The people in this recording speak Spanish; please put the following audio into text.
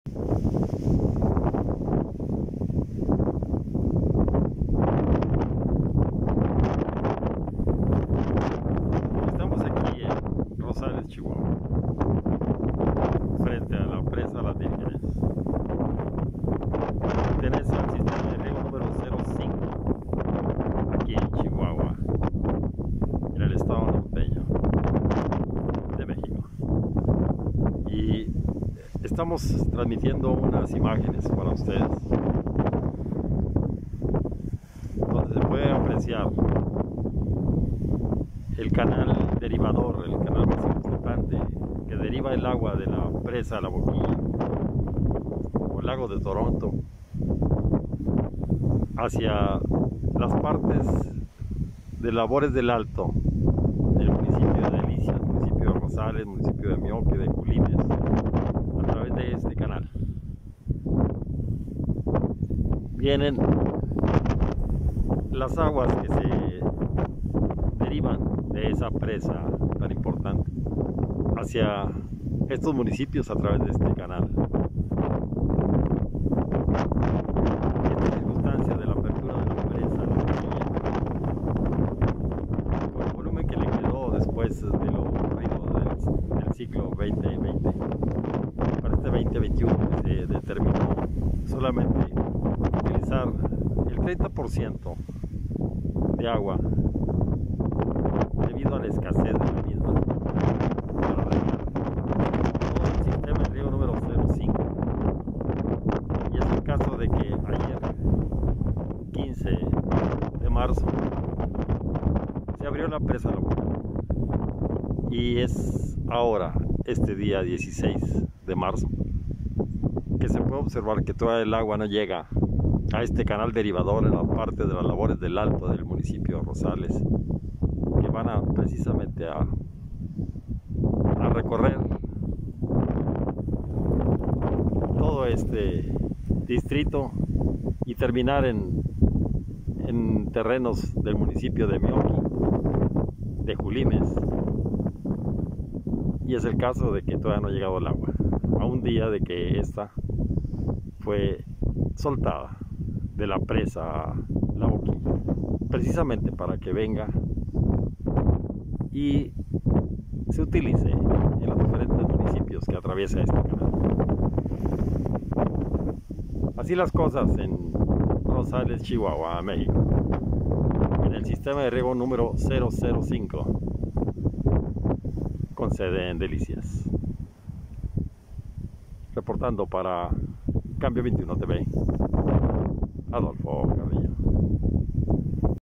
Estamos aquí en Rosales, Chihuahua, frente a la presa Las Vírgenes. Pertenece al sistema de riego número 05, aquí en Chihuahua, en el estado norteño de México. Y estamos transmitiendo unas imágenes para ustedes, donde se puede apreciar el canal derivador, el canal más importante que deriva el agua de la presa La Boquilla o el lago de Toronto hacia las partes de labores del Alto, del municipio de Delicias, municipio de Rosales, municipio de Mioque, de Julimes, a través de este canal. Vienen las aguas que se derivan de esa presa tan importante hacia estos municipios a través de este canal. Esta circunstancia de la apertura de la presa La Boquilla, por el volumen que le quedó después de lo ocurrido del ciclo 2020, para este 2021 que se determinó solamente utilizar el 30% de agua debido a la escasez de la misma para regar todo el sistema de riego número 05. Y es el caso de que ayer, 15 de marzo, se abrió la presa La Boquilla, y es ahora, este día 16 de marzo, que se puede observar que toda el agua no llega a este canal derivador en la parte de las labores del Alto del municipio de Rosales, que van precisamente a recorrer todo este distrito y terminar en terrenos del municipio de Mioque, de Julimes. Y es el caso de que todavía no ha llegado el agua, a un día de que esta fue soltada de la presa La Boquilla, precisamente para que venga y se utilice en los diferentes municipios que atraviesa este canal. Así las cosas en Rosales, Chihuahua, México, en el sistema de riego número 005, con sede en Delicias. Reportando para Cambio 21 TV, Adolfo Carrillo.